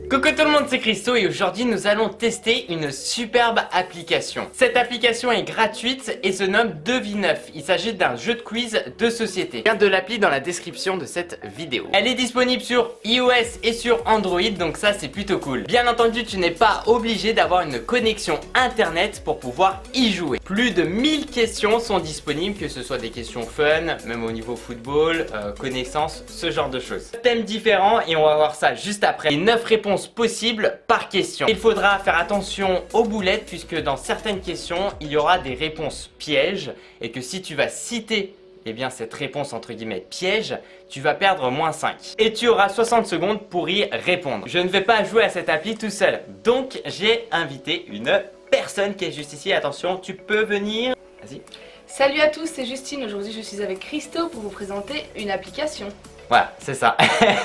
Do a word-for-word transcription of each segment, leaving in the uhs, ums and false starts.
Coucou tout le monde, c'est Christo et aujourd'hui nous allons tester une superbe application. Cette application est gratuite et se nomme Devineuf. Il s'agit d'un jeu de quiz de société. Il y a de l'appli dans la description de cette vidéo. Elle est disponible sur iOS et sur Android, donc ça c'est plutôt cool. Bien entendu, tu n'es pas obligé d'avoir une connexion internet pour pouvoir y jouer. Plus de mille questions sont disponibles, que ce soit des questions fun, même au niveau football, euh, connaissances, ce genre de choses. Thèmes différents et on va voir ça juste après. Les neuf réponses possibles par question. Il faudra faire attention aux boulettes puisque dans certaines questions il y aura des réponses pièges et que si tu vas citer eh bien cette réponse entre guillemets piège, tu vas perdre moins cinq. Et tu auras soixante secondes pour y répondre. Je ne vais pas jouer à cette appli tout seul, donc j'ai invité une personne qui est juste ici. Attention, tu peux venir. Vas-y. Salut à tous, c'est Justine. Aujourd'hui je suis avec Christo pour vous présenter une application. Voilà, c'est ça.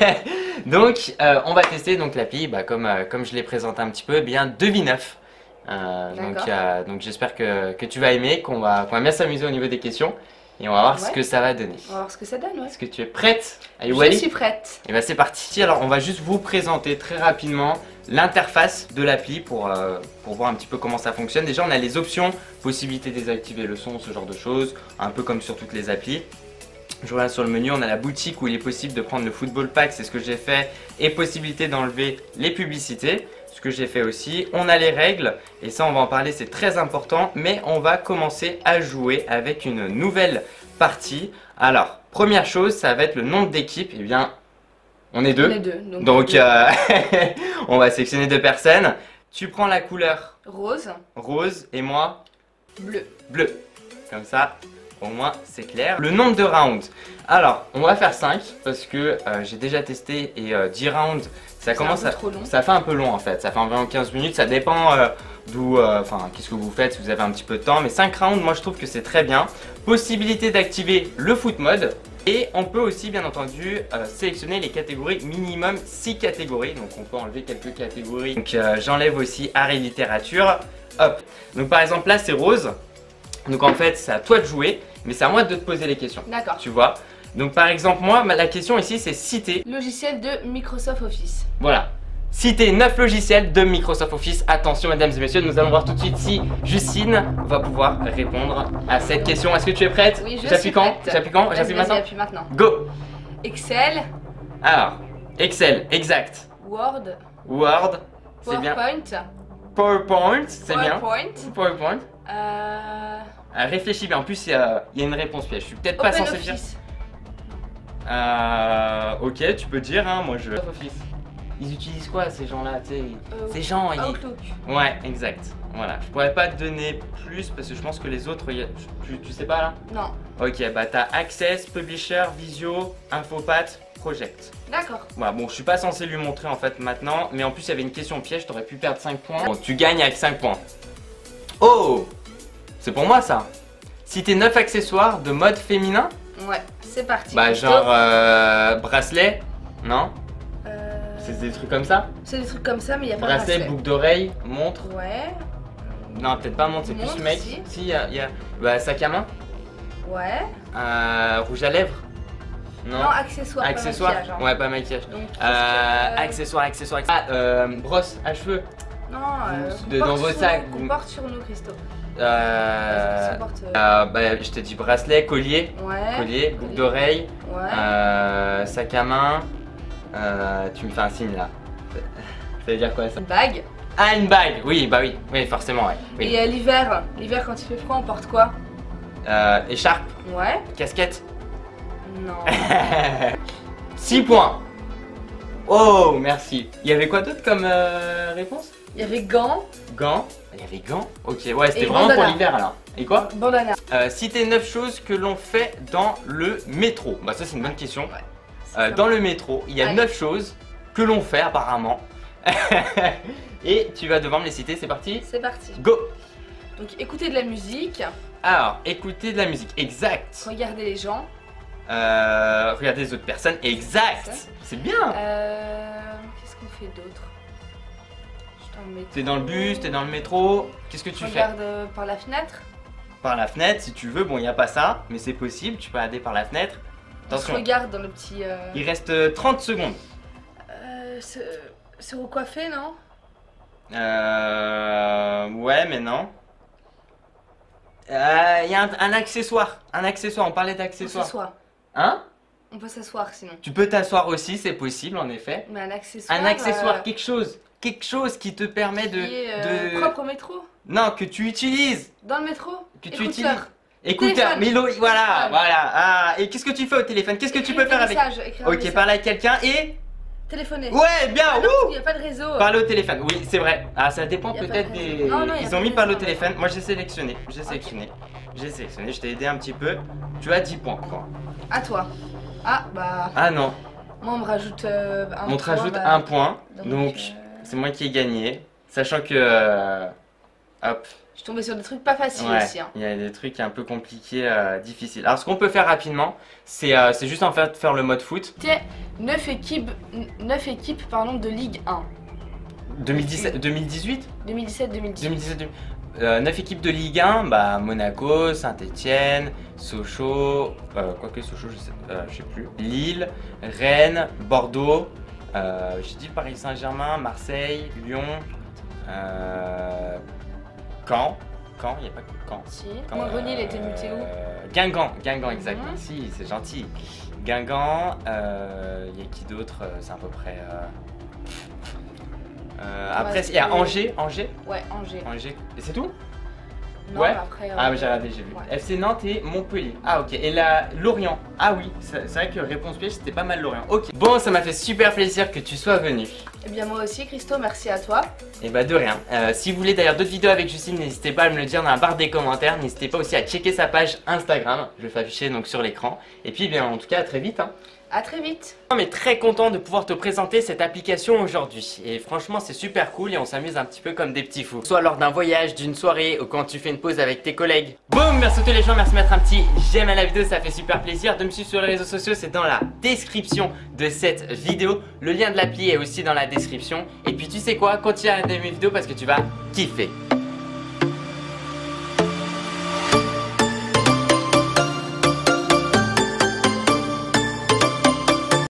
Donc, euh, on va tester donc l'appli, bah, comme, euh, comme je l'ai présenté un petit peu, eh bien Devineuf. Euh, donc, euh, donc j'espère que, que tu vas aimer, qu'on va, qu'on va bien s'amuser au niveau des questions. Et on va voir ouais. ce que ça va donner. On va voir ce que ça donne, ouais. Est-ce que tu es prête? Je ready? suis prête. Et bah c'est parti. Alors, on va juste vous présenter très rapidement l'interface de l'appli pour, euh, pour voir un petit peu comment ça fonctionne. Déjà, on a les options, possibilité de désactiver le son, ce genre de choses, un peu comme sur toutes les applis. Je regarde sur le menu, on a la boutique où il est possible de prendre le football pack, c'est ce que j'ai fait, et possibilité d'enlever les publicités, ce que j'ai fait aussi. On a les règles, et ça on va en parler, c'est très important, mais on va commencer à jouer avec une nouvelle partie. Alors, première chose, ça va être le nombre d'équipes, et eh bien, on est deux, on est deux donc, donc deux. Euh, on va sélectionner deux personnes. Tu prends la couleur rose, rose, et moi bleu, bleu, comme ça. Au moins c'est clair. Le nombre de rounds. Alors on va faire cinq parce que euh, j'ai déjà testé et euh, dix rounds ça commence à. Ça fait un peu long en fait. Ça fait environ quinze minutes. Ça dépend euh, d'où. Enfin euh, qu'est-ce que vous faites si vous avez un petit peu de temps. Mais cinq rounds, moi je trouve que c'est très bien. Possibilité d'activer le foot mode. Et on peut aussi bien entendu euh, sélectionner les catégories, minimum six catégories. Donc on peut enlever quelques catégories. Donc euh, j'enlève aussi art et littérature. Hop. Donc par exemple là c'est rose. Donc en fait c'est à toi de jouer, mais c'est à moi de te poser les questions. D'accord. Tu vois. Donc par exemple moi, la question ici c'est citer logiciel de Microsoft Office. Voilà. Citer neuf logiciels de Microsoft Office. Attention mesdames et messieurs, nous allons voir tout de suite si Justine va pouvoir répondre à cette question. Est-ce que tu es prête? Oui, je J'appuie suis quand? prête. J'appuie quand? J'appuie maintenant. J'appuie maintenant. Go. Excel. Alors, Excel, exact. Word. Word, c'est bien. PowerPoint. PowerPoint, c'est bien. PowerPoint. PowerPoint. Euh... Euh, réfléchis bien, en plus il y, y a une réponse piège, je suis peut-être pas censé dire. Euh, ok, tu peux dire, hein, moi je... Office. Ils utilisent quoi ces gens-là, tu sais euh, Ces gens, Outlook. Ils... Ouais, exact. Voilà, je pourrais pas te donner plus parce que je pense que les autres, tu, tu sais pas là? Non. Ok, bah t'as Access, Publisher, Visio, Infopath, Project. D'accord. Voilà, bon, je suis pas censé lui montrer en fait maintenant, mais en plus il y avait une question piège, t'aurais pu perdre cinq points. Bon, tu gagnes avec cinq points. Oh! C'est pour moi ça. Citer neuf accessoires de mode féminin. Ouais, c'est parti. Bah genre euh, bracelet, non? euh... C'est des trucs comme ça? C'est des trucs comme ça mais il y a pas de bracelet. Bracelet, boucle d'oreille, montre. Ouais. Non, peut-être pas montre, c'est plus mec. Si, il si, y, a, y a... Bah sac à main. Ouais. Euh, rouge à lèvres. Non, non accessoires. Accessoires. Pas maquillage, hein. Ouais, pas maquillage. Donc, euh, que... Accessoires, accessoires, accessoires. Ah, euh, brosse à cheveux. Non, euh, de, dans vos sacs. On porte sur nous, Christo. Euh, porte, euh... Euh, bah, je t'ai dit bracelet, collier, ouais, collier, boucle d'oreille, ouais. euh, sac à main. Euh, tu me fais un signe là. Ça veut dire quoi ça? Une bague. Ah, une bague. Oui, bah oui, oui, forcément, ouais. Oui. Et euh, l'hiver, l'hiver quand il fait froid, on porte quoi? euh, Écharpe. Ouais. Casquette. Non. six points. Oh, merci. Il y avait quoi d'autre comme euh, réponse? Il y avait gants. Gants. Il y avait gants. Ok, ouais, c'était vraiment bandana. Pour l'hiver alors. Et quoi? Bandana. Euh, citer neuf choses que l'on fait dans le métro. Bah ça c'est une bonne question. Ouais. Euh, dans le métro, il y a ouais. neuf choses que l'on fait apparemment. Et tu vas devoir me les citer, c'est parti? C'est parti. Go. Donc écouter de la musique. Alors, écouter de la musique, exact. Regarder les gens. Euh, regarder les autres personnes, exact. C'est bien. Euh, Qu'est-ce qu'on fait d'autre? T'es dans le bus, t'es dans le métro, qu'est-ce que tu fais? Regarde euh, par la fenêtre. Par la fenêtre, si tu veux, bon, il n'y a pas ça, mais c'est possible, tu peux regarder par la fenêtre. Attention. On se regarde dans le petit... Euh... Il reste trente secondes. Euh, se, C'est recoiffé, non? Euh... Ouais, mais non. Il euh, y a un, un accessoire. Un accessoire, on parlait On d'accessoires. s'assoit. Hein? On peut s'asseoir sinon. Tu peux t'asseoir aussi, c'est possible en effet. Mais un accessoire. Un accessoire, euh, quelque chose. Quelque chose qui te permet de... qui est, euh, de... propre au métro. Non, que tu utilises. Dans le métro. Que tu Écouteur. utilises. Écouteur, Téléphone. Milo, voilà, Téléphone. voilà. Ah, et qu'est-ce que tu fais au téléphone? Qu'est-ce que tu Écrire peux des faire avec? messages, écrire un Ok, message. parler avec quelqu'un et... Téléphoner. Ouais, bien, Ah non, wouh. parce qu'il n'y a pas de réseau. Parler au téléphone, oui, c'est vrai. Ah, ça dépend Y a pas peut-être de des... raison. Non, non, y a Ils pas ont de mis parler au raison. téléphone. Moi, j'ai sélectionné. J'ai sélectionné. J'ai sélectionné. Je t'ai aidé un petit peu. Tu as dix points, quoi. À toi. Ah, bah. Ah non, Moi, on me rajoute euh, un on te point, rajoute bah, un point. Donc, euh, c'est moi qui ai gagné. Sachant que... euh, Hop. je suis tombée sur des trucs pas faciles Ouais, aussi. Hein. il y a des trucs un peu compliqués, euh, difficiles. Alors, ce qu'on peut faire rapidement, c'est euh, c'est juste en fait faire le mode foot. Tiens, neuf équipes, neuf équipes pardon, de Ligue un. deux mille dix-sept, deux mille dix-huit deux mille dix-sept deux mille dix-huit. deux mille dix-sept, euh, neuf équipes de Ligue un, bah Monaco, Saint-Etienne, Sochaux, euh, quoique Sochaux, je sais, euh, je sais plus, Lille, Rennes, Bordeaux, euh, j'ai dit Paris Saint-Germain, Marseille, Lyon, euh, Caen, Caen, il n'y a pas que Caen. Si. Caen, Moi, Grenier, il a été muté où? euh, Guingamp, Guingamp, exact, Mhm. merci, c'est gentil. Guingamp, euh, il y a qui d'autre? Euh, C'est à peu près... euh, euh, On va après, il y a trouver- Angers, Angers, Ouais, Angers. Angers, et c'est tout? Non, Ouais. mais après. Ah, euh, mais j'ai regardé, j'ai vu. ouais. F C Nantes et Montpellier. Ah, ok. Et là, Lorient. Ah, oui, c'est c'est vrai que réponse piège, c'était pas mal Lorient. Ok. Bon, ça m'a fait super plaisir que tu sois venu. Eh bien, moi aussi, Christo, merci à toi. Et bah, de rien. Euh, si vous voulez d'ailleurs d'autres vidéos avec Justine, n'hésitez pas à me le dire dans la barre des commentaires. N'hésitez pas aussi à checker sa page Instagram. Je vais l'afficher donc sur l'écran. Et puis, bien, en tout cas, à très vite. Hein. À très vite. On est très content de pouvoir te présenter cette application aujourd'hui. Et franchement, c'est super cool et on s'amuse un petit peu comme des petits fous. Soit lors d'un voyage, d'une soirée ou quand tu fais une pause avec tes collègues. Boum, merci à tous les gens, merci de mettre un petit j'aime à la vidéo, ça fait super plaisir. De me suivre sur les réseaux sociaux, c'est dans la description de cette vidéo. Le lien de l'appli est aussi dans la description. Et puis tu sais quoi, continue à regarder mes vidéos parce que tu vas kiffer.